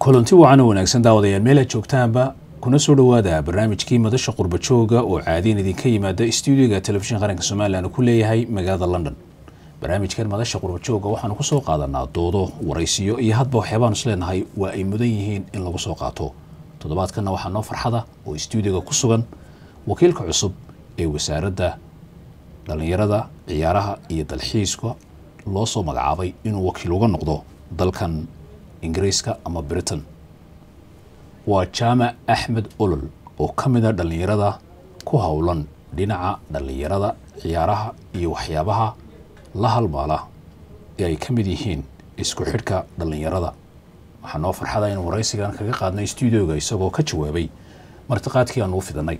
kulanti wacan wanaagsan daawadayaal meel aad joogtaanba kuna soo dhawaada barnaamijkii madasha qurba jooga oo caadiin idinka yimaada stuudiyoga telefishin qaranka Soomaaliland ku leeyahay magaalada London. barnaamijkan madasha qurba jooga waxaan ku soo qaadanaa doodo waraysiyo iyo hadba waxyaabaan isleenahay waa ay mudan yihiin in lagu soo qaato. toddobaadkana waxaa noo farxada oo stuudiyoga ku sugan wakiilka cusub ee wasaaradda dhalinyarada ciyaaraha iyo dalxiiska loo soo magacaabay inuu wakiil uga noqdo dalkan Ingiriiska ama Britain. waa Jaamac Axmed Olol oo kamid ah dhalinyarada ku hawlan dhinaca dhalinyarada ciyaaraha iyo waxyaabaha la halmaala ee ay kamid yihiin isku xidhka dhalinyarada. waxaa noo farxada in waraysigan kaga qaadnay stuudiyoga isagoo ka jawaabay martiqaadkii aan u fidanay.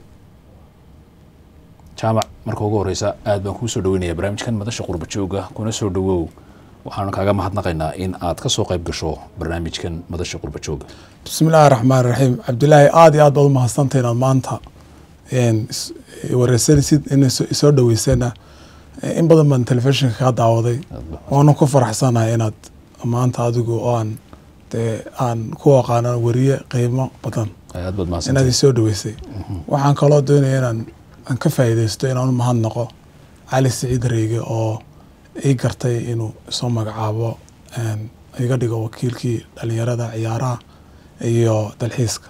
Jaamac, marka ugu horeysa aad baan kuu soo dhaweynayaa barnaamijkan madasha qurba jooga kuna soo dhawow. waxaan kaaga mahadnaqaynaa in aad ka soo qayb gasho barnaamijkan madasha qurba jooga. bismillaahir rahmaanir rahiim. Cabdullaahi aad iyo aad baad u mahadsantahay inaad maanta wareysanaysid in soo dhaweysana in badan baan telefishinka ka daawaday waana ku faraxsanahay inaad maanta adigu oo aan ku aqaano wariye qiimo badan aad baad mahadsantahay inaad soo dhaweysay. waxaan kaloo doonayaa inaan ka faa'iideysto inaan u mahadnaqo Cali Saciid Reege oo ay gartay inuu soo magacaabo iga dhigo wakiilkii dhalinyarada ciyaaraha iyo dalxiiska.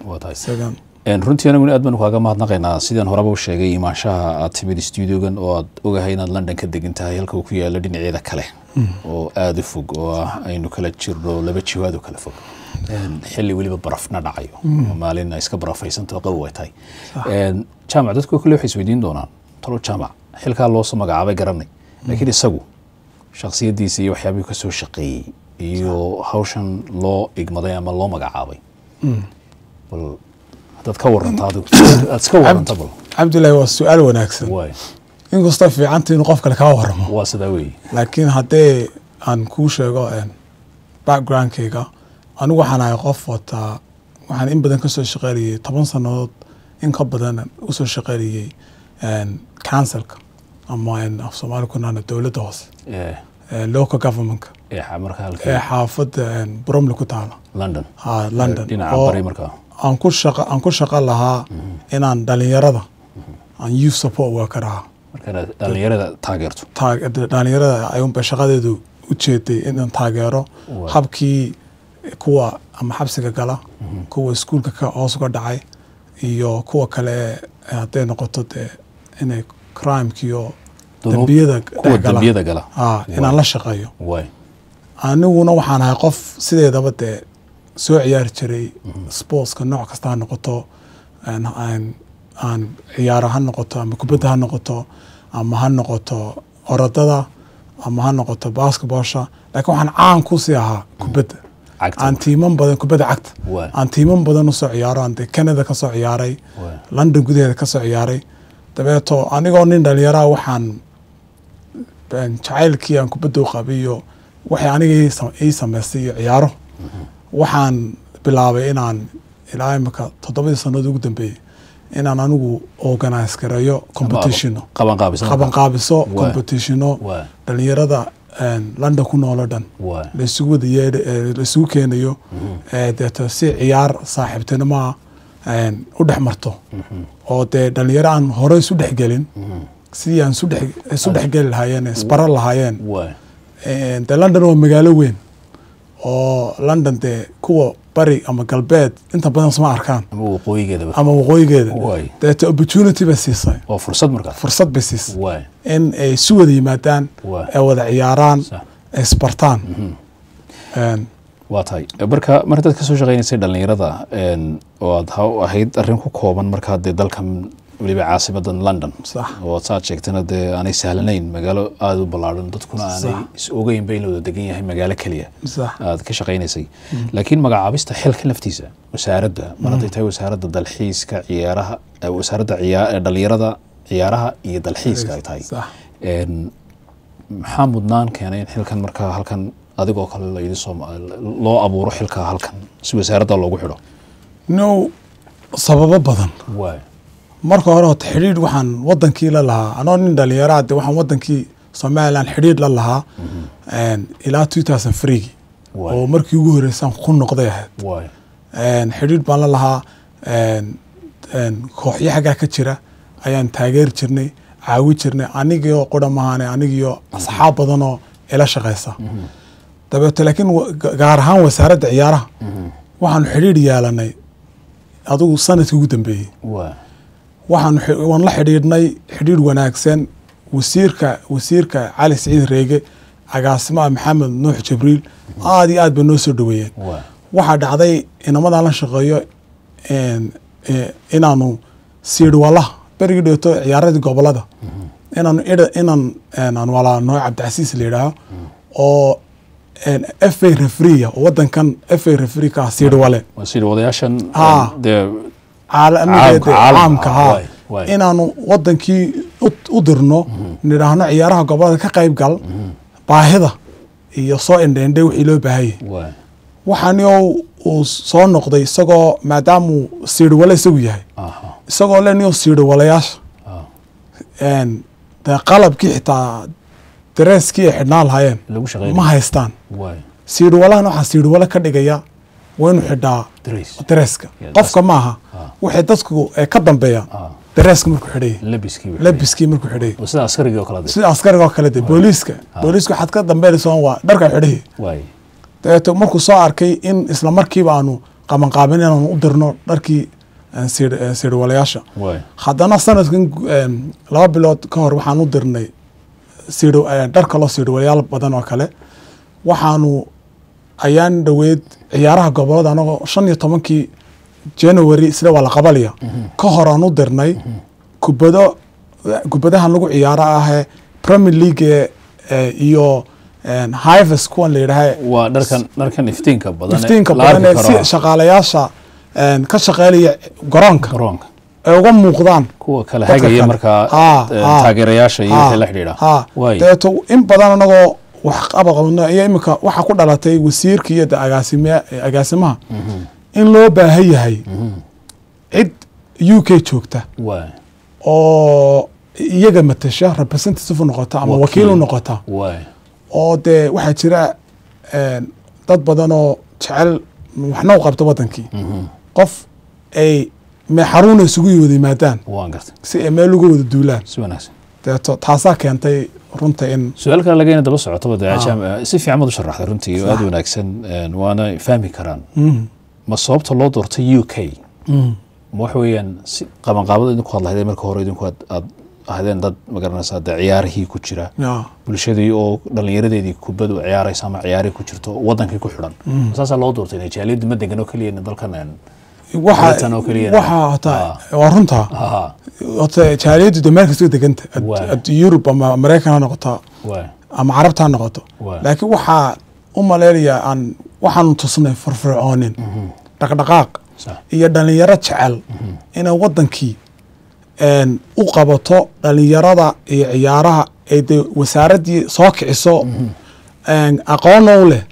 runtii anigu aad baan kaaga mahadnaqaynaa sidaan horeba u sheegay imaanshaha aad timid stuudiogan oo aad ogahay inaad London ka degan tahay halka uu ku yaalo dhinaceeda kale oo aad u fog oo aynu kala jirno laba jihaad oo kala fog. xilli waliba barafna dhacayo maalin ay iska barafaysanto qabow ay tahay. Jaamac, dadku kale waxay isweydiin doonaan talo Jaamac xilka loo soo magacaabay garanay laakiin isagu shakhsiyadiisa iyo waxyaabihii ka soo shaqeeyay iyo hawshan loo igmaday ama loo magacaabay bal dad ka warantaa aad iska warantaa bal. Cabdullaahi waa su'aal wanaagsan in kasta fiicantii inuu qof kale ka waramo waa sida weey laakiin haddii aan kuu sheego backgroundkayga anigu waxaan ahay qof waxaan in badan ka soo shaqeeyay 10 sanadood in ka badan u soo shaqeeyay councilka ama af Soomaali kuna dawladda hoose local government xaafadda Bromley ku taala London dhinaca bari markaa aan ku shaqo lahaa inaan dhalinyarada aan youth support worker ah marka dhalinyarada taageerto dhalinyarada ayuun ba shaqadeedu u jeeday inaan taageero habkii kuwa ama xabsiga gala kuwa iskuulka ka hoos uga dhacay iyo kuwa kale haday noqoto inay crime-kiyo dambiyada gala inaan la shaqeeyo. aniguna waxaan ahay qof sideedaba soo ciyaari jiray sportska nooc kasta ha noqoto aan ciyaaro ha noqoto ama kubadda ha noqoto ama ha noqoto orodada ama ha noqoto basketballsha laakiin waxaan caan ku sii ahaa kubadda aan tiiman badan kubadda cagta aan tiiman badan u soo ciyaaro aan Canada ka soo ciyaaray London gudaheeda ka soo ciyaaray dabeeto anigoo nin dhalinyaro waxaan jacaylkii aan kubadda u qabiyo waxay aniga ii sameystay ciyaaro waxaan bilaabay inaan ilaa imika 7 sanadood ugu dambeeyay inaan anigu organize gareeyo competition qaban qaabiso competition dhalinyarada London ku nool dhan la isugu keenayo data si ciyaar saaxiibtinimo u dhaxmarto oo dhalinyaro aan hore isu dhaxgelin sidii aan isu dhaxgali lahaayeen isbaran lahaayeen. London waa magaalo weyn oo London kuwa bari ama galbeed inta badan sama arkaan ama waqooyigeeda data opportunity ba siisay oo fursad ba siisay in ay si wada yimaadaan ay wada ciyaaraan isbartaan. waa tahay marka dad ka soo shaqeynayay dhalinyarada oo aad ahayd arrin ku kooban marka dalkan waliba caasimadan London oo saad sheegtana aanay sahlanayn magaalo aad u ballaaran dadkuna aanay ogeyn bay inuu degan yahay magaalo kaliya aad ka shaqeynaysay laakiin magacaabista xilka naftiisa wasaaradda marada tahay wasaaradda dalxiiska ciyaaraha wasaaradda dhalinyarada ciyaaraha iyo dalxiiska ay tahay maxaa mudnaan keenay in xilkan markaa halkan adigoo kale la yidhi loo abuuro xilka halkan si wasaaradda loogu xidho sababo badan marka hore xiriir waxaan wadankii la lahaa anoo nin dhalinyaro waxaan wadankii Soomaaliland xiriir la lahaa ilaa 2003 oo markii ugu horeysaan ku noqday ahayd xidhiidh baan la lahaa kooxyo xaggaa ka jira ayaan taageeri jirnay caawi jirnay anigio qura maahane anigio asxaab badanoo ila shaqaysa dabeeto laakiin gaar ahaan wasaaradda ciyaaraha waxaanu xidhiidh yeelanay adigu sanadkii ugu dambeeyey waan la xidhiidhnay xidhiidh wanaagsan wasiirka cali siciid reege agaasimaha maxamed nuux jibriil aad iyo aad bay noo soo dhaweeyeen waxaa dhacday inamadan la shaqeeyo inaanu siidhwalaha berigii dheeto ciyaaradii gobolada inaan walaa nooc cabdicasiis la yidhaaho oo FA referee oo wadankan FA referee ka siidhwale siidhwalayaashan caalamka inaanu wadankii u dirno nidhaahno ciyaaraha gobolada ka qayb gal baahida iyo soo indheendhe wixii loo baahayay waxaani uu soo noqday isagoo maadaamuu siidhwale isagu yahay isagoo leniyo siidhwalayaasha dee qalabkii xitaa dareeskii ay xidhnaan lahaayeen ma haystaan siidhwalahan waxaa siidhwale ka dhigaya waa inuu xidhaa dareeska qofka maaha waxay dadku ka dambeeyaan dareeska markuu xidhaya labiskii markuu xidhaya sida askariga oo kale de booliiska waxaad ka dambeynaysa waa dharka xidhaya dabeeto markuu soo arkay in isla markiiba aanu qabanqaabin inaanu u dirno dharkii siidhwalayaasha haddana sanadkan 2 bilood ka hor waxaan u dirnay dhar kaloo siidhwalayaal badan oo kale waxaanu ayaan dhaweyd ciyaaraha gobolada anagoo 15 January sida waa la qabalaya ka hor aan u dirnay kubadahan lagu ciyaaro ah Premier League iyo Hives kuwan la yiraahdo waa dharkan iftiinka badan si shaqaalayaasha ka shaqeynaya garoonka ay uga muuqdaan kuwa kala hagaya marka taageerayaasha iyo wixii la xiriira deeto in badan anagoo wax qabaqabno iyo imika waxa ku dhalatay wasiirka iyo agaasimaha in loo baahan yahay cid UK joogta oo iyaga matasha representative noqota ama wakiil noqota oo dee waxaa jira dad badan oo jecel waxna u qabta wadankii qof ay xarun isugu yimaadaan si ay meel uga wada duulaan deeto taasaa keentay runta in su'aal kale laga daba socoto si fiican u sharaxday runtii aad wanaagsan waana fahmi karaan ma sababta loo doortay UK ma wax weeyaan si qabanqaabada idinku hadlahayd marka hore idinku aad ahaydeen dad magaranaysa ciyaarihii ku jira bulshadii oo dhalinyaradeedii kubadu ciyaaraysa ama ciyaari ku jirto wadankii ku xidhan saasa loo doortay inay jaaliyada ma degan oo kaliya dalkan waa runta jaaliyadu dameerkasta deganta Yurub ama Mareykan ha noqoto ama Carabta ha noqoto laakiin waxaa u maleelaya waxaanu tusnay firfircoonin dhaqdhaqaaq iyo dhalinyaro jecel inay wadankii u qabato dhalinyarada iyo ciyaaraha ay wasaaradii soo kiciso aqoon u leh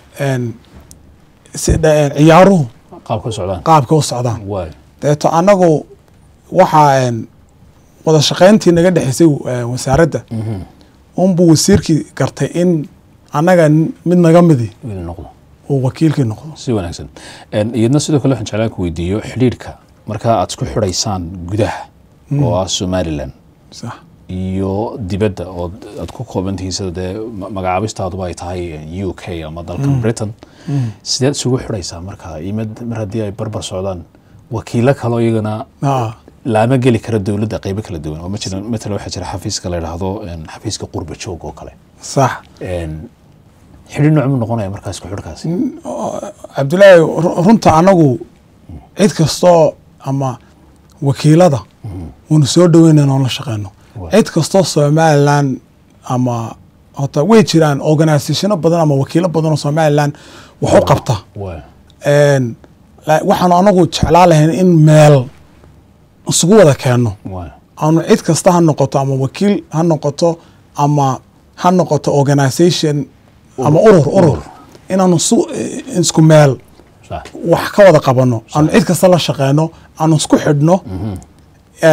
ciyaaruhu qaabka u socdaan deeto anagu waxaa wada shaqayntii naga dhexaysay wasaaradda unbuu wasiirkii gartay in annaga mid naga midi uu wakiilkii noqdo si wanaagsan iyadna sidoo kale waxaan jeclaan ku weydiiyo xidhiidhka markaa aad isku xidhaysaan gudaha oo ah Somaliland iyo dibadda oo aad ku koobantihiin sida dee magacaabistaadu ay tahay UK ama dalka Britain sideed isugu xidhaysaa markaa mar haddii ay barbar socdaan wakiilo kaloo iyagana laama geli kara dowladda qaybo kala duwan oo matala waxaa jira xafiiska la yidhaahdo xafiiska qurba joog oo kale sax xidhiidh nooc mu noqonaya markaa isku xidhkaasi Cabdullaahi runta anagu cid kastoo ama wakiilada wanu soo dhaweynayna oo la shaqeyno cid kastoo Somaliland ama hata way jiraan organisationo badan ama wakiilo badan oo Somaliland wax u qabta waxaan anagu jeclaa lahayn in meel isugu wada keeno aanu cid kasta ha noqoto ama wakiil ha noqoto ama ha noqoto organisation ama urur inaanu isku meel wax ka wada qabano aanu cid kasta la shaqeyno aanu isku xidhno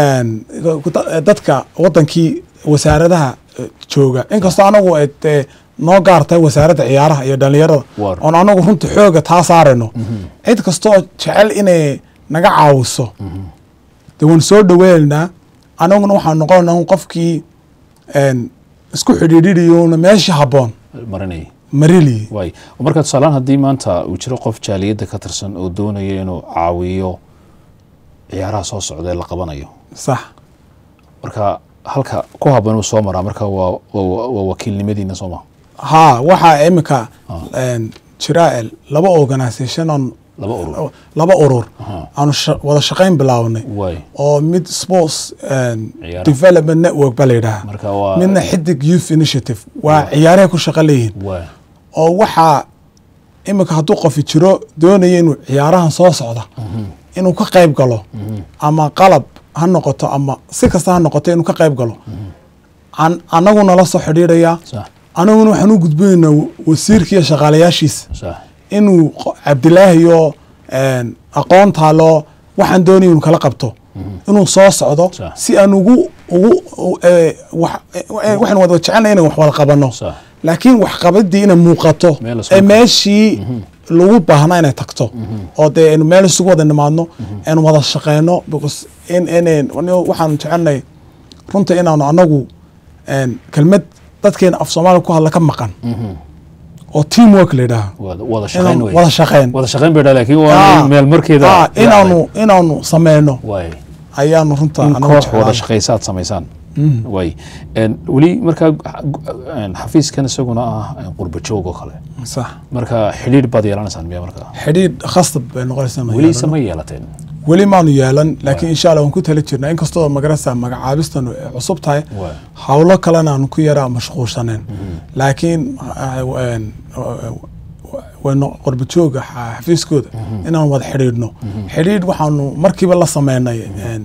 dadka wadankii wasaaradaha jooga inkastoo anagu noo gaartay wasaaradda ciyaaraha iyo dhalinyarada oon anagu runta xooga taa saarayno cid kastoo jecel inay naga caawiso dee waan soo dhaweynaynaa anaguna waxaan noqonaynaa qofkii isku xidhiidhiyona meeshii habboon marinayay way marka tusaale haddii maanta uu jiro qof jaaliyadda ka tirsan oo doonaya inuu caawiyo ciyaaraha soo socda ee la qabanayo sax marka halka ku habboon uu soo maraa marka waa wakiilnimadiina sooma haa waxaa imika jira laba organisation on laba urur aanu wada shaqayn bilaawnay oo mid sports development network baa la yidhaha midna xidig youth initiative waa ciyaaraha ku shaqo leeyihiin oo waxaa imika hadduu qofi jiro doonaya inuu ciyaarahan soo socda inuu ka qayb galo ama qalab ha noqoto ama si kasta ha noqoto inuu ka qayb galo anaguna la soo xidhiidhayaa anaguna waxaan u gudbinaynaa wasiirkiiyo shaqaalayaashiisa inuu cabdilaahi iyo aqoontaa loo waxaan doonaya inuu kala qabto inuu soo socdo si aan waxaan wada jecelnay inaan wax wada qabano laakiin waxqabadii inay muuqato ee meeshii lagu baahnaa inay tagto oo dee aynu meel isugu wada nimaadno aynu wada shaqeyno because waxaan jecelnay runta inaanu anagu kelmad dadkeena af soomaaliya ku hadla ka maqan oo teamwork la yidhaaha wada shaqeyn bay laakiin waa meel markeeda inaanu sameyno ayaanu runta koox wada shaqeysaad samaysaan way weli markaa xafiiskan isaguna ah qurba joog oo kale sax marka xidhiidh baad yeelanaysaan miya markaa xidhiidh khasab bay noqonaysaa weli sama yeelateen weli maanu yeelan laakiin insha allah waan ku tala jirnaa inkastoo magarasa magacaabistan cusub tahay hawlo kalena aanu ku yaraa mashquulsaneen laakiin waynu qurba jooga xafiiskooda inaan wada xidhiidhno xidhiidh waxaanu markiiba la sameynay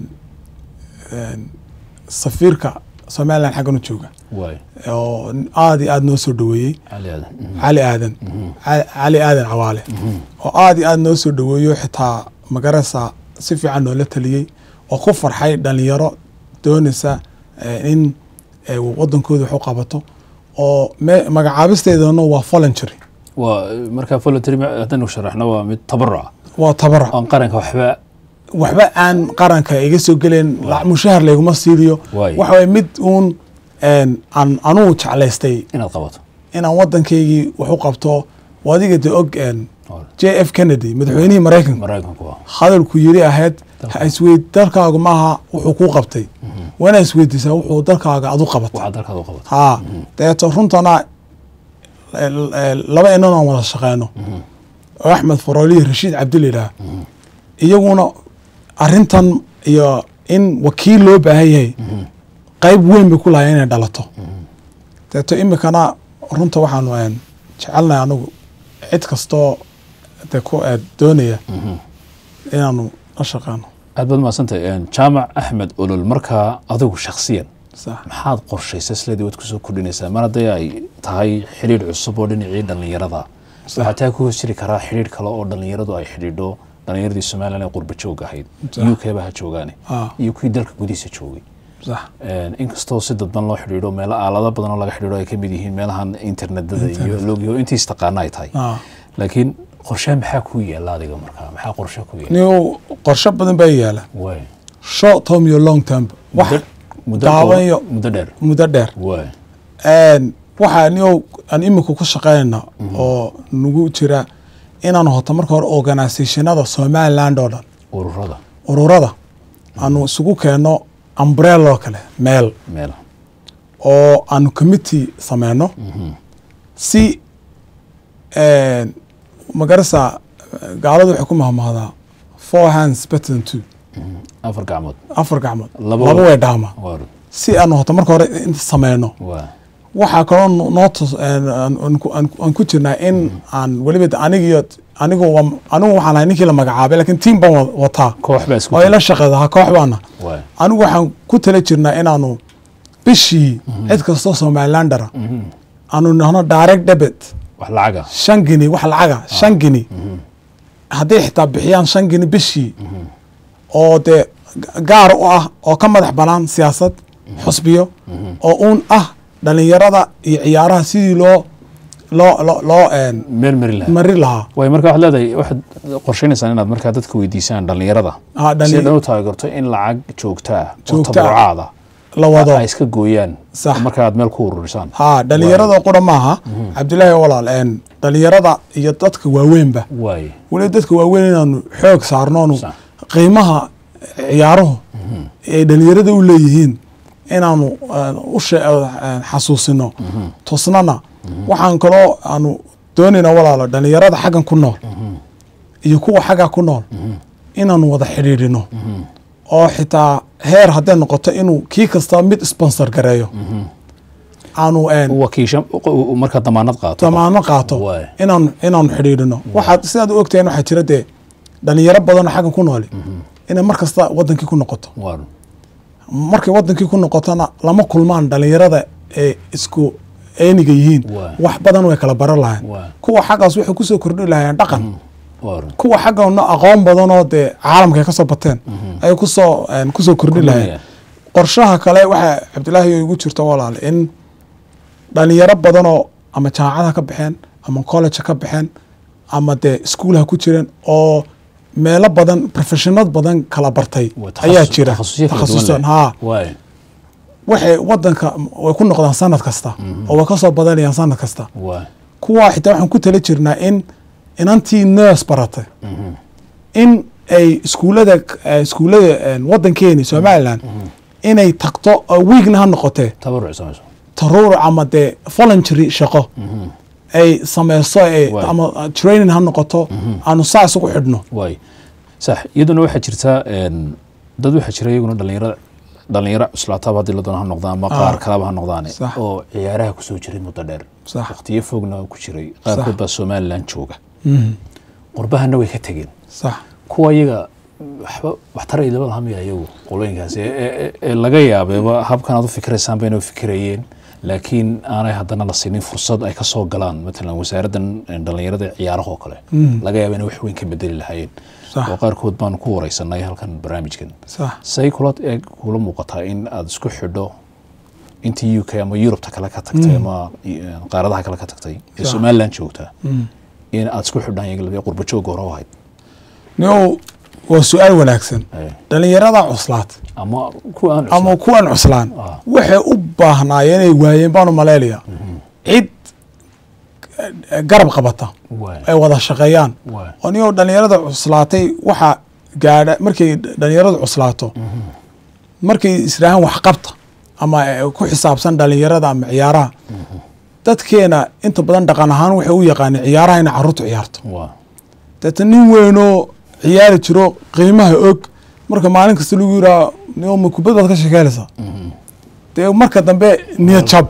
safiirka somaliland xaggan u jooga oo aad iyo aad noo soo dhaweeyey cali aadan cawaale oo aad iyo aad noo soo dhaweeyo xitaa magarasa si fiican noola taliyey oo ku farxay dhalinyaro doonaysa in wadankooda wax u qabato oo magacaabisteedana waa voluntary marka voluntary haddaynu sharaxno waa mid tabaruc waa tabaruc aan qaranka waxba aan qaranka iga soo geleen mushahar layguma siiriyo waxa way mid uun aan anugu jeclaystay inaad qabato inaan waddankaygii wax u qabto adiga de og JF Kennedy madaxweynihii Mareykanku hadalku yiri ahayd isweyd dalkaaga maaha wuxuu ku qabtay wana isweydiisaa wuxuu dalkaaga adu qabato ha deeto runtana laba inaan wada shaqeyno Axmed Faroli Rashid Cabdillah iyaguna arintan iyo in wakiil loo baahan yahay qayb weyn bay ku lahayn inay dhalato deeto imikana runta waxaanu jecelnahay anagu cid kastoo doonaya inaanu la shaqeyno aad baad mahadsantahay jaamac axmed olol markaa adigu shakhsiyan maxaad qorshaysay isleedii waad kusoo kordhinaysaa mar hadday ay tahay xidhiidh cusub oo dhinacii dhallinyarada waxaa taa ku hoos jiri karaa xidhiidh kale oo dhallinyaradu ay xidhiidho dhallinyaradii somaliland ee qurba joog ahayd UK ba ha joogaane iyo kuwii dalka gudihiisa joogay inkastoo si dadban loo xidhiidho meelo aalado badan oo laga xidhiidho ay ka mid yihiin meelahan internetada iyo logyo intiis taqaana ay tahay laakiin qorshe maxaa ku yaala adiga markaa maxaa qorshe ku yaala qorshe badan baa yaala short term iyo long term wax daawayo muddo dheer waxaa aan imika ku shaqeynayna oo nagu jira inaan hoto marka hore organisationada Somaliland oo dhan ururada aanu isugu keeno umbrella kale meel oo aanu committee sameyno si magarasa gaaladu waxay ku mahmahdaa 4 hands better than 2 afar gacmood laba way dhaama si aanu hoto marka hore inta sameyno waxaa kaloo aan ku jirnaa in aan weliba anigu waxaan ahay ninkii la magacaabay laakiin team baan wataa oo ila shaqeeda koox baana anigu waxaan ku tala jirnaa inaanu bishii cid kastoo Somalilandara aanu nahno direct debit wax lacaga 5 gini wax lacaga 5 gini hadday xitaa bixiyaan 5 gini bishii oo de gaar u ah oo ka madax banaan siyaasad xusbiyo oo uun ah dhalinyarada iyo ciyaaraha sidii loo loo mari lahaa way marka waxaad leedahay waxaad qorsheynaysaa inaad markaa dadka weydiisaan dhalinyarada si ay u taageerto in lacag joogtaa oo tabarucaada la wado ay iska gooyaan marka aad meel ku ururisaan dhalinyarada qura maaha cabdilaahi walaal dhalinyarada iyo dadka waaweynba weli dadka waaweyn inaanu xoog saarnoonu qiimaha ciyaaruhu ay dhalinyarada u leeyihiin inaanu xasuusino tusnana waxaan kaloo aanu doonaynaa walaalo dhalinyarada xaggan ku nool iyo kuwa xagga ku nool inaanu wada xidhiidhino oo xitaa heer hadday noqoto inuu kii kasta mid sponsor gareeyo aanu marka damaanad qaato inaanu xidhiidhino waxaad sidaad u ogtahay waxaa jira dee dhalinyaro badanoo xaggan ku nooli inay mar kasta wadankii ku noqoto markay wadankii ku noqotona lama kulmaan dhalinyarada ee isku eyniga yihiin wax badan way kala baran lahayn kuwa xaggaas waxay kusoo kordhi lahayeen dhaqan kuwa xaggana aqoon badanoo dee caalamka kasoo bateen ayay kusoo kordhi lahayeen qorshaha kale waxaa cabdilaahi igu jirto walaal in dhalinyaro badanoo ama jaamacada ka baxeen ama college ka baxeen ama dee iskuulaha ku jireen oo meelo badan professionad badan kala bartay ayaa jira takhasusan waxay wadanka way ku noqdaan sanad kasta oo way kasoo badanayaan sanad kasta kuwa xitaa waxaan ku tala jirnaa in inantii nurse baratay in ay iskuulada wadankeeni Somaliland inay tagto weekna ha noqotee taruur ama dee voluntary shaqo ay sameyso ama training ha noqoto aanu saas ugu xidhno صح iyaduna waxa jirta dad waxa jira iyaguna dhalinyaro cuslaataba hadii la doono noqdaan ama qaar kalaba ha noqdaan oo ciyaaraha ku soo jiray muddo dheer waqtiyo fogna ku jiray qaarkood baa Somaliland jooga qurbahana way ka tageen kuwa iyaga wax taray labada hamiya iyagu qolooyinkaas ee laga yaabay habkan aad u fikraysaan bayna u fikrayeen laakiin aanay haddana la siinin fursad ay ka soo galaan midna wasaaraddan dhalinyarada ciyaaraha oo kale laga yaabay inay wax weyn ka bedeli lahaayeen oo qaarkood baan ku wareysanay halkan barnaamijkan say kula muuqataa in aad isku xidho intii UK ama Europe kale ka tagtay ama qaaradaha kale ka tagtay ee Somaliland joogta in aad isku xidhaan iyaga labada qurbo joog hore oo hayd waa su'aal wanaagsan dhalinyarada cuslaat ama kuwan cuslaan waxay u baahnaayeen inay waayeen baan u maleelaya cid garab qabata ay wada shaqeeyaan oo niyo dhalinyarada cuslaatay waxa gaadha markay dhalinyarada cuslaato markay israahan wax qabta ama ku xisaabsan dhalinyarada ama ciyaaraha dadkeena inta badan dhaqan ahaan waxay u yaqaaneen ciyaaraha in carruurtu ciyaarto dadka nin weynoo ciyaari jiro qiimaha og marka maalin kasta lagu yiraa niyo kubadda ka shaqeynaysa dee marka dambe niyad jab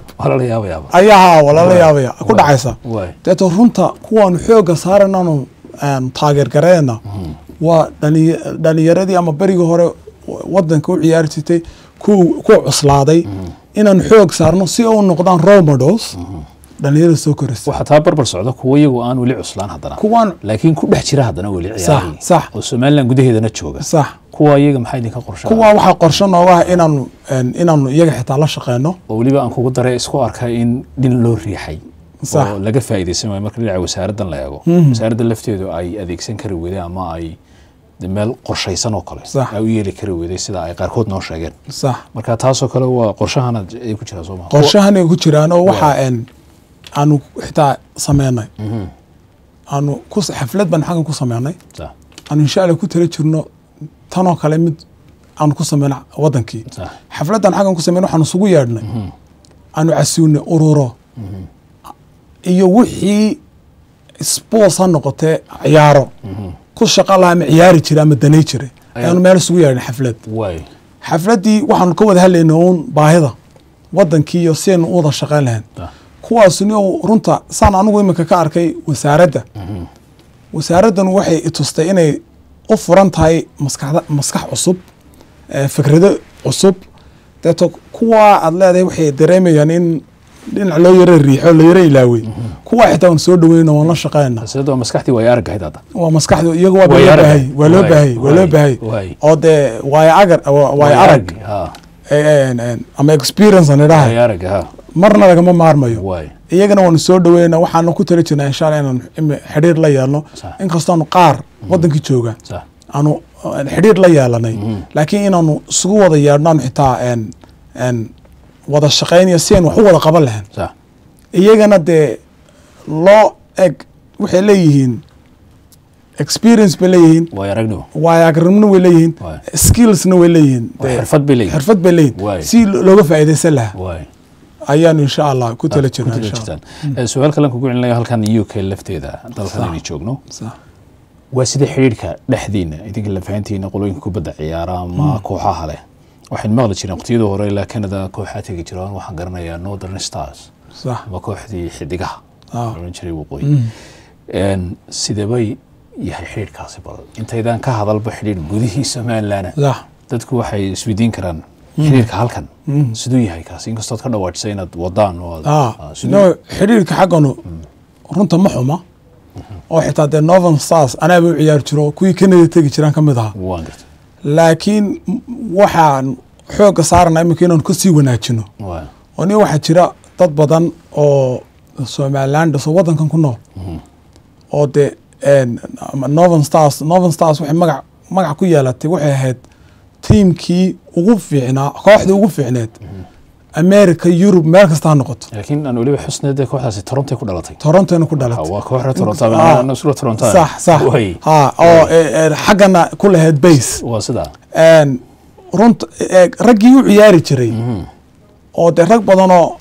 ayaa la yaabaya ku dhacaysa dadka runta kuwan xooga saaranano taageer gareena waa dhalinyaradii ama bariga hore wadanka u ciyaari jirtay ku cuslaaday inaan xoog saarno si ay u noqdaan role models dhalinyarada soo koraysa waxa taa barbar socda kuwa iyagu aan wali cuslaan haddana laakiin ku dhex jira haddana wali ciyaaraya oo Somaliland gudaheedana jooga kuwa iyaga maxay idinka qorshaan kuwa waxa qorshan oo ah inaanu iyaga xitaa la shaqeeyno oo waliba aan kugu daray isku arkay in din loo riixay oo laga faa'iideysan marka dhinaca wasaaraddan la eego wasaaradda lafteedu ay adeegsan kari weeyaan ama ay meel qorshaysan oo kale ay u yeeli kari weeday sida ay qaarkood noo sheegeen marka taas oo kale waa qorshahan ay ku jiraan Soomaaliya qorshahan ay ku jiraan oo waxa aanu xitaa sameynay aanu ku xaflad ban xagan ku sameynay aanu insha Allah ku tala jirno tan oo kale mid aanu ku sameeyna wadankii xafladan xagan ku sameeyna waxaanu sugu yeedhnay aanu casuunay ururo iyo wixii sports ha noqotee ciyaaro ku shaqo laha ama ciyaari jiray ama danay jiray aanu meel sugu yeedhnay xafladii waxaanu ka wada hadlaynay uun baahida wadankii iyo seen u wada shaqeyn lahayn kuwaasni runta saan anigu iminka ka arkay wasaaraddan waxay itustay inay u furan tahay maskax cusub fikrado cusub dadka kuwa aad leedahay waxay dareemayaan in dhinac loo yara riixo la yara ilaaway kuwa xitaa waan soo dhaweyna waan la shaqeynaa sidoo maskaxdii way aragayda waa maskaxdu iyagu waa loo baahay oo dee way arag ama experience aan idhahay marna lagama maarmayo waay iyagana waanu soo dhaweynaa waxaanu ku tali jirnaa insha Allah inaan xiriir la yeelno inkastoo aanu qaar wadankii jooga aanu xiriir la yeelanay laakiin inaanu isugu wada yeedhnaan xitaa wada shaqeynaya si aan wax u wada qaban lahayn iyagana dee loo eg waxay leeyihiin experience bay leeyihiin waay aragnimo way leeyihiin skillsna way leeyihiin xirfad bay leeyihiin si looga faa'iidaysan lahaa ayaanu insha Allah ku tala jirnaa su'aal kale kugu celinaya halkan UK lafteeda dalkan ay joogno waa sida xiriirka dhexdiina idinka la fahantiina qolooyinka kubadda ciyaara ama kooxaha leh waxaan maqli jirnay waqtiyada hore ilaa Canada kooxaha tagi jiraan waxaan garanayaa Northern Stars waa kooxdii xidigaha oran jiray waqooyi sida bay yahay xiriirkaasi badan intaydan ka hadalba xiriir gudihiisa Somaliland dadku waxay isweydiin karaan xiriirka halkan sidoo yahay kaas inkastoo ka dhawaajisay inaad wadaan oo xiriirka xaqanu runta ma xuma oo xitaa de Northern Stars anaaba u ciyaar jiro kuwii Canada tagi jiraan kamid ah laakiin waxaan xooga saarnaa imika inaan ku sii wanaajino oo ni waxa jira dad badan oo Somaliland soo wadankan ku nool oo de Northern Stars waxay magac ku yeelatay waxay ahayd teamkii ugu fiicnaa kooxda ugu fiicneed America Europe meel kasta ha noqoto laakiin aan waliba xusneed kooxdaasi Toronto ku dhalatay waa kooxda Toronto ama isla Toronto صح oo xaqana ku lahayd base waa sida runta raggii u ciyaari jiray oo de rag badan oo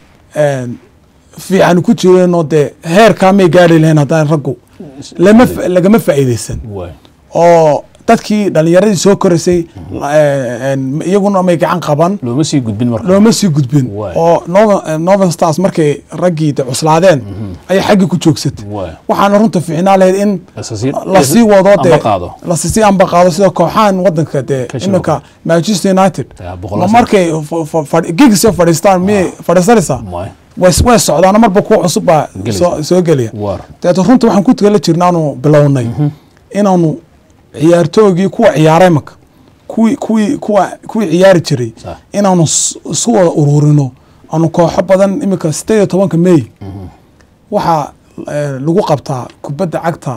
fiican ku jireen oo de heerka may gaari lahayn hadaan raggu lagama faa'iideysan oo dadkii dhalinyaradii soo koraysay iyaguna may gacan qaban looma sii gudbin oo Northern Stars markay raggii cuslaadeen ay xaggi ku joogsatay waxaan runta fiicnaa lahayd in la sii wado la sii amba qaado sida kooxahan wadanka de imika Manchester United markay gigs fadhiistaan fadhiisanaysa way socdaan marba ku cusub baa soo galiya taasoo runta waxaan ku tagala jirnaanu bilownay inaanu ciyaartoogii kuwa ciyaaray marka kuwa ciyaari jiray inaanu isku wada ururino aanu kooxo badan imika 18 May waxa lagu qabtaa kubadda cagta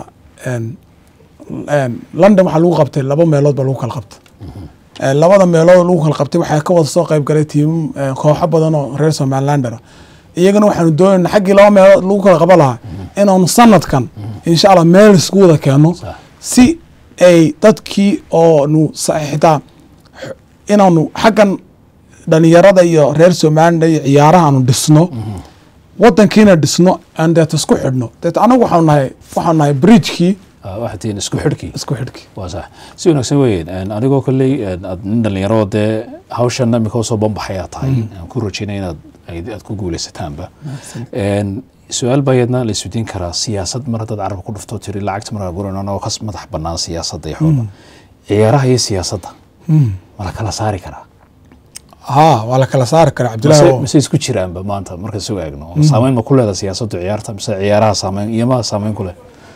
London waxa lagu qabtay laba meelood ba lagu kala qabtay labada meelood lagu kala qabtay waxa ka wada soo qayb galay tiim kooxo badan oo reer Somaliland iyagana waxaanu doonaynaa xaggii laba meelood lagu kala qaban lahaa inaanu sanadkan insha Allah meel isku wada keeno si ay dadkii oo nu saxiixda inaanu xaqan dhalinyarada iyo reer Somaliland iyo ciyaaraha aanu dhisno wadankiina dhisno aan dad isku xidhno dad anagu waxaan nahay bridge-kii waxaan isku xidhki waa sax si wanaagsan weeyeen anigoo kale dhalinyaro de hawshan imika soo bambaxaya tahay aan ku rajaynaa inaad ku guuleysataanba su'aal bayadna la isweydiin karaa siyaasad mar dad carab ku dhufto tiri lacagta mar guranana oo kas madax banaan siyaasadda iyo xoolo ciyaaraha iyo siyaasadda wala kala saari karaa wala kala saari karaa Cabdullaahi mise isku jiraanba maanta marka soo eegno saameyn ma ku leedahay siyaasadda ciyaarta mise ciyaaraha saameyn iyo ma saameyn ku leh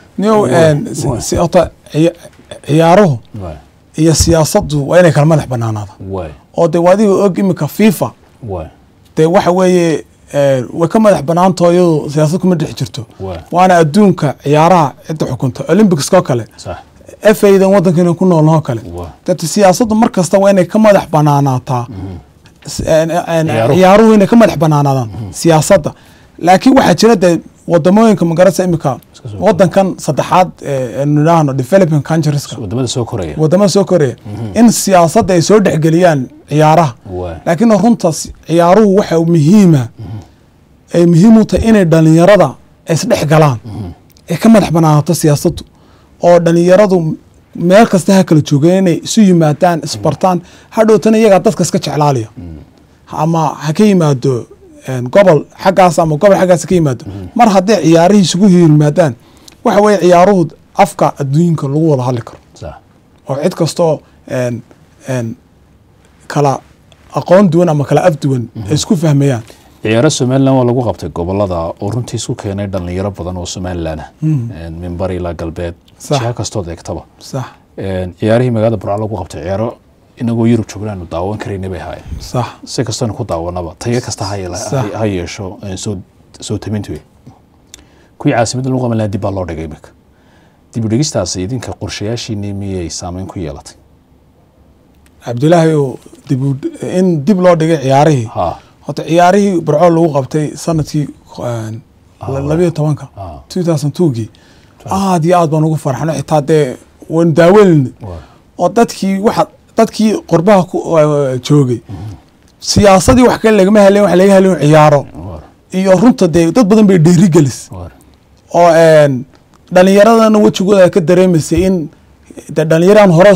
ciyaaruhu iyo siyaasaddu waa inay kala madax banaanaada oo de wadiga og imika FIFA de waxa weeye way ka madax banaanto iyadoo siyaasad kuma dhex jirto waana adduunka ciyaaraha cidda xukunta Olympics ka kale FA-dan wadankeena ku nool oo kale dadka siyaasaddu markasta waa inay ka madax banaanaataa ciyaaruhu inay ka madax banaanaadaan siyaasadda laakiin waxa jira de wadamooyinka magarasa imika wadankan saddexaad nidhaahno developing countries wadamada soo koraya in siyaasadda ay soo dhexgeliyaan ciyaaraha laakiin runta ciyaaruhu waxa muhiima ay muhiim u tahay inay dhalinyarada isdhex galaan ay ka madax banaanato siyaasaddu oo dhalinyaradu meel kasta ha kala joogeen inay isu yimaadaan isbartaan hadhowtana iyagaa dadka iska jeclaaliya ama ha ka yimaado gobol xaggaas ama gobol xaggaas ka yimaado mar haddii ciyaarihii isugu yimaadaan waxa weeye ciyaaruhu afka adduunka lagu wada hadli karo oo cid kastoo kala aqoon duwan ama kala af duwan ay isku fahmayaan ciyaaro Somaliland waa lagu qabtay gobolada oo runtii isku keenay dhalinyaro badan oo Somaliland minbar ilaa galbeed jiha kastoo deegtaba ciyaarihii magaalada Burco lagu qabtay ciyaaro inagoo Yurub joognaanu daawan karaynay bay haayeen صح si kastana ku daawanaba tayo kasta ha yeesho soo tamintu kuwii caasimadda lagu qaban lahaa dib baa loo dhigay imika dib u dhigistaasi idinka qorshayaashiinii miyay saameyn ku yeelatay cabdilaahi in dib loo dhigay ciyaarihii horta ciyaarihii Burco lagu qabtay sanadkii 12 2002 aad iyo aad baan ugu farxnay xitaa dee waan daaweyn oo dadkii qurbaha joogay siyaasadii wax kale lagama helin wax laga helin ciyaaro iyo runta dee dad badan bay dheeri gelis oo dhalinyaradana wajigooda ka dareemisay in dhalinyaran hore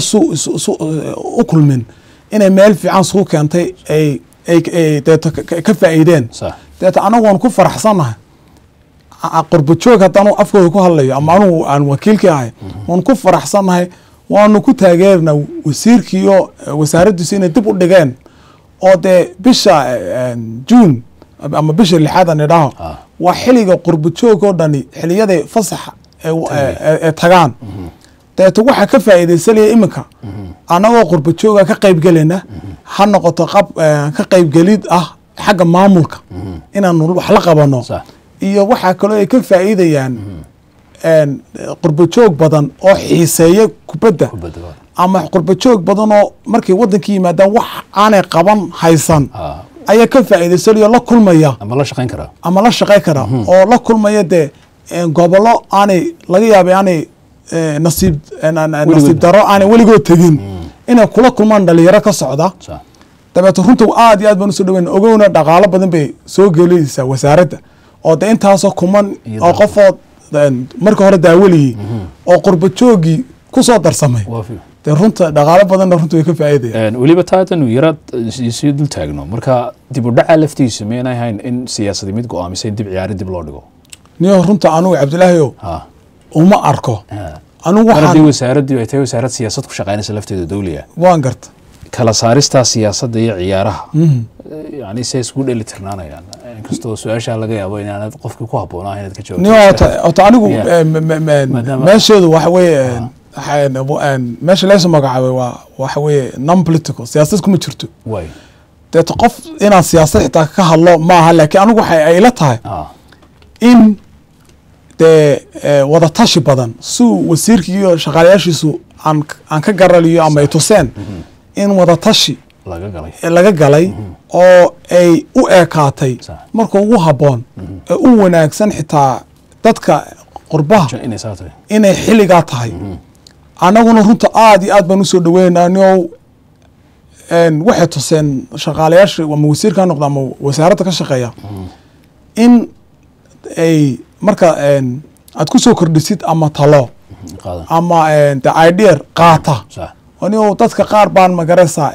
u kulmin inay meel fiican soo keentay ay ka faa'iideen deeta anagu waan ku faraxsanahay qurbo joog haddaan afkooda ku hadlayo ama anigu aan wakiilkii ahay waan ku faraxsanahay waanu ku taageernaa wasiirkii iyo wasaaraddiisu inay dib u dhigeen oo dee bisha June ama bisha 6 aan idhaho waa xiliga qurbo joog oo dhani xiliyada fasaxa ee tagaan deeta waxa ka faa'iideysanaya iminka anagoo qurbo jooga ka qayb galena ha noqoto ka qayb galid xagga maamulka inaan wax la qabano iyo waxa kale ay ka faa'iidayaan qurbo joog badan oo xiiseeya kubadda ama qurbo joog badan oo markay wadankii yimaadaan wax aanay qaban haysan ayaa ka faa'iideysanaya la kulmaya ama la shaqeyn kara oo la kulmaya dee gobolo aanay laga yaabay aanay nasiib daro aanay weligood tegin inay kula kulmaan dhalinyaro ka socda dabeeto runta aad iyo aad baan usoo dhaweyn ogowna dhaqaalo badan bay soo gelinaysaa wasaaradda oo de intaasoo kuman oo qofood marka hore daawaliyey oo qurbo joogii ku soo darsamay de runta dhaqaalo badanna runta way ka faa'iidayaan weliba taatan yaraad sii dul taagno marka dib u dhaca laftiisa meenay hayn in siyaasadda mid go'aamisay dib ciyaari dib loo dhigo niyo runta anigu Cabdilaahi uma arko anigu waxaan wasaaraddu ay tahay wasaarad siyaasad ku shaqeynaysa lafteeda dawliga waan garta kala saarista siyaasadda iyo ciyaaraha yani say isku dheli tirnaanayaan inkastoo su'aasha laga yaabo inaanad qofkii ku haboonaa inaad ka jawaabto anigu meesheedu waxa weeye meesha leeso magacaabay waxa weeye non political siyaasad kuma jirto deeto qof inaan siyaasad xitaa ka hadlo maaha laakiin anigu waxa ay la tahay in dee wada tashi badan suu wasiirkii iyo shaqaalayaashiisu aan ka garaliyo ama ay tuseen in wada tashi laga galay oo ay u eekaatay marka ugu habboon ee u wanaagsan xitaa dadka qurbaha inay xilligaa tahay annaguna runta aad iyo aad baan usoo dhaweynaanoo waxay tuseen shaqaalayaasha ama wasiirka noqda ama wasaaradda ka shaqeeya in ay marka aad ku soo kordhisid ama talo ama the idea qaata anoo dadka qaar baan magaraysaa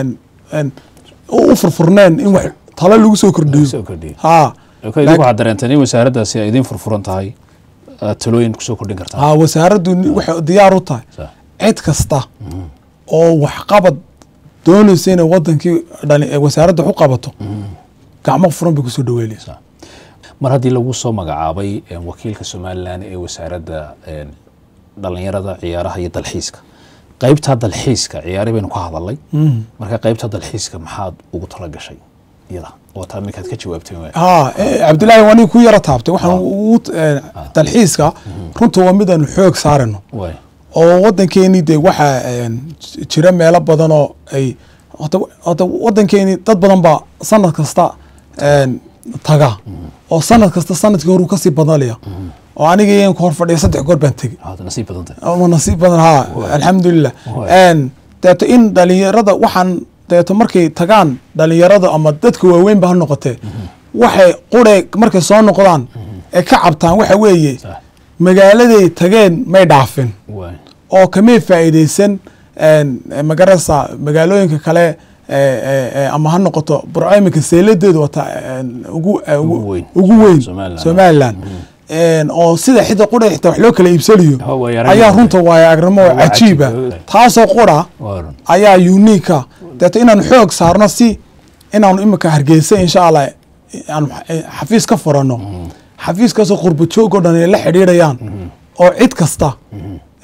u furfurneen in wax talo lagu soo kordhiyo waxaad dareenteen in wasaaraddaasi ay idin furfuran tahay talooyin kusoo kordhin kartaa wasaaraddu waxay diyaar u tahay cid kasta oo waxqabad doonaysa inay wadankii wasaaradda u qabato gacmo furan bay kusoo dhaweynaysaa mar haddii lagu soo magacaabay wakiilka Somaliland ee wasaaradda dhalinyarada ciyaaraha iyo dalxiiska qaybta dalxiiska ciyaari baynu ka hadalay marka qaybta dalxiiska maxaad ugu tala gashay iyada oo taa mikaad ka jawaabtay Cabdilaahi wani ku yara taabtay waxaan ugu dalxiiska runta waa mid aan xoog saarano oo wadankeeni de waxa jira meelo badan oo ay wadankeeni dad badan ba sanad kasta taga oo sanad kasta sanadkii hore ka sii badalaya oo aniga yeen ku hor fadhiyo 3 goor baan tagay nasiib badan oo nasiib badan alxamdulillah deeto in dhalinyarada waxaan deeto markay tagaan dhalinyarada ama dadka waaweyn ba noqotay waxay qure markay soo noqdaan ee ka cabtaan waxa weeye magaaladay tageen may dhaafin oo kamay faa'iideysan magarasa magaalooyinka kale ama ha noqoto burcayminka seeladeedu wata ugu weyn Somaliland oo sida xidda qura xitaa wax loo kala iibsanayo ayaa runta waaya agrimo cajiiba taasoo qura ayaa unique dadka inaan xoog saarno si inaan imika Hargeysa insha Allah aan xafiis ka furano xafiiskaas qurbo joog oo dhan la xiriirayaan oo cid kasta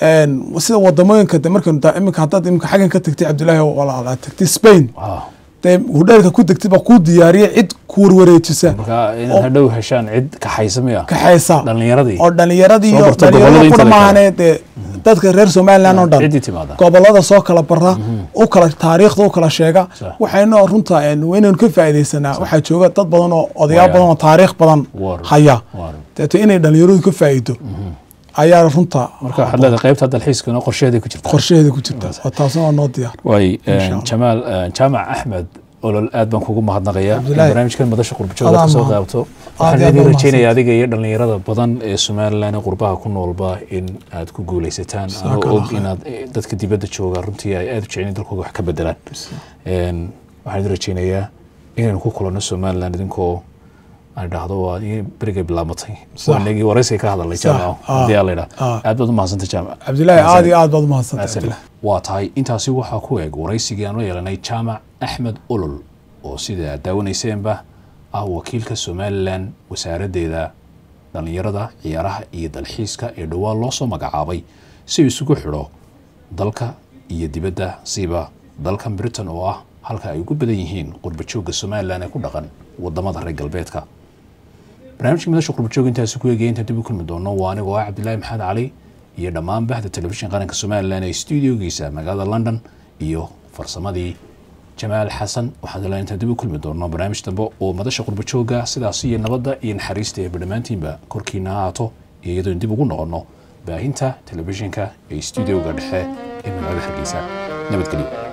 sida wadamooyinka marka iminka haddaad iminka xaggan ka tagtay Cabdullaahi walaal tagtay Spain hudheelka ku degtay baa ku diyaariyay cid ku warwareejisa marka inaad hadhow heshaan cid kaxaysamaya kaxaysa dhalinyaradii oo dhalinyaradii iyo dhalinyarada maahaneed dadka reer Soomaaliland oo dhan gobolada soo kala bara oo kala taariikhda oo kala sheega waxayna runta inaan ka faa'iideysanaa waxa jooga dad badan oo odayaal badan oo taariikh badan haya tato inay dhalinyaradu ka faa'iido ayaa runta marka waxa la qaybta dalxiiska qorsheeda ku jirta taasoo noo diyaar way Jamaal Jaamac Axmed olol aad baan kugu mahadnaqayaa barnaamijkan madasha qurbajooga ka soo qaabto waxaan rajeynayaa adiga iyo dhalinyarada badan ee Soomaaliland qurbaha ku noolba in aad ku guuleysataan oo inaad dadka dibadda jooga runtii ay aad u jecel dalkooda wax ka bedelaan waxaan rajeynayaa inaan ku kulano Soomaaliland idinkoo aan dhahdo waa bariga bilaamatay wanagi waraysi ka hadalay Jaamac diyaarada aad baad u mahadsantahay Jaamac Cabdullaahi aad baad u mahadsantahay waa tahay intaasi waxa ku eeg waraysigii aan yeelanay Jaamac Axmed Olol oo sida daawaneyseenba wakiilka Soomaaliland wasaaraddeeda dhalinyarada ciyaaraha iyo dalxiiska ee dhawaan loo soo magacaabay si isugu xidho dalka iyo dibadda siba dalkan Britain oo halka ay ugu badan yihiin qurbajooga Soomaaliland ee ku dhaqan wadamada reer galbeedka barnaamijka madasha qurbajooga intaas ku eegay inta dib u kulmi doono waa aniga Cabdullaahi Maxamed Cali iyo dhammaan bahda telefishin qaranka Soomaaliland ee studiogiisa magaalada London iyo farsamadii Jamaal Xasan waxaan la inta dib u kulmi doono barnaamij dambe oo madasha qurbajooga sidaas iyo nabadda iyo naxariista ee barnaamijtiinba korkiina haato iyadoo dib ugu noqono baahinta telefishinka ee studioga dhexe ee magaalada Hargeysa nabadgelyo